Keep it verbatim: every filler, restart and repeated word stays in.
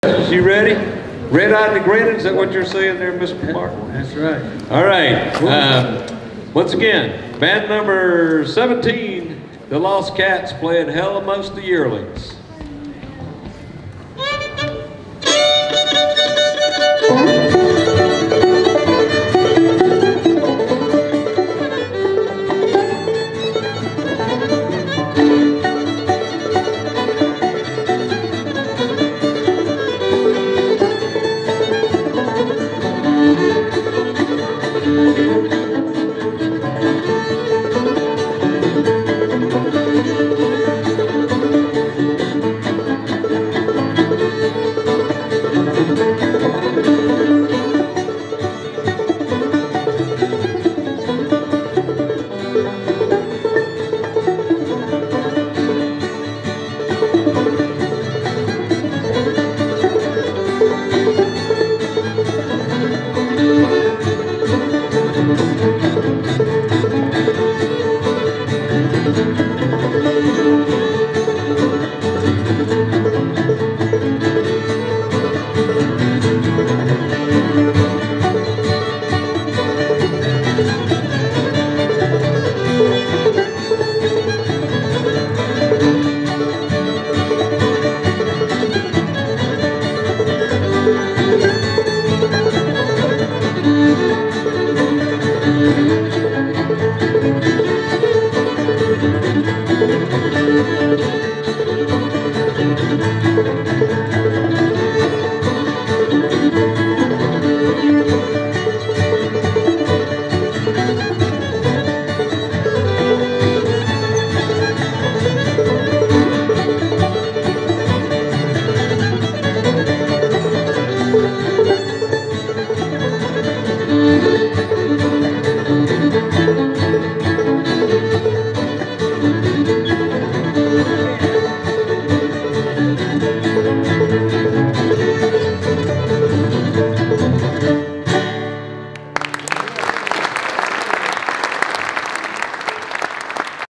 You ready? Red-eyed and grinning, is that what you're saying there, Mister Martin? That's right. All right. Um, once again, band number seventeen, the Lost Cats, playing Hell Amongst the Yearlings. Thank you.